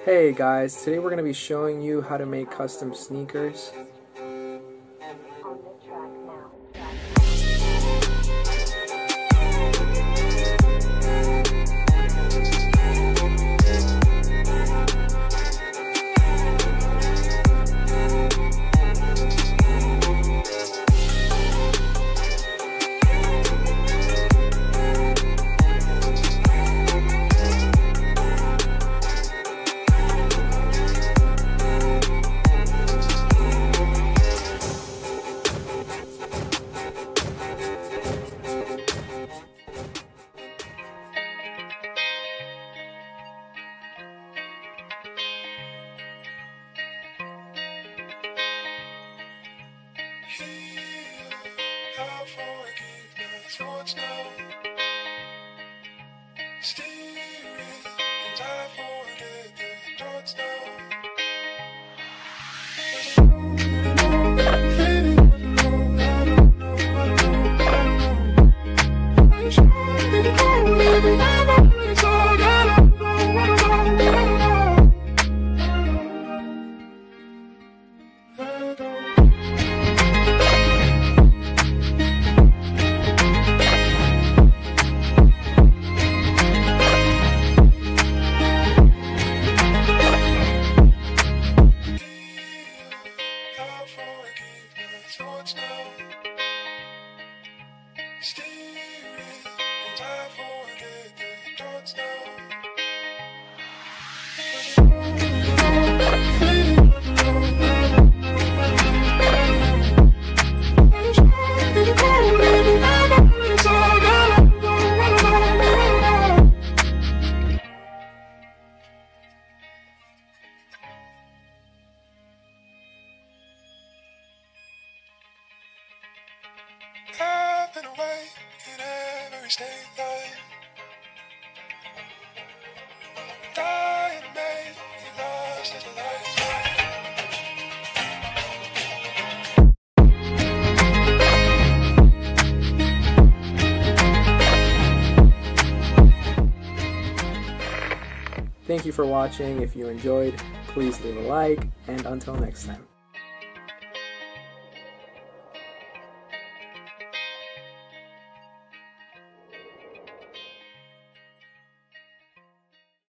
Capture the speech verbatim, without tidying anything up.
Hey guys, today we're going to be showing you how to make custom sneakers. I've been away in every state life, dying to make you lost as a Thank you for watching. If you enjoyed, please leave a like, and until next time.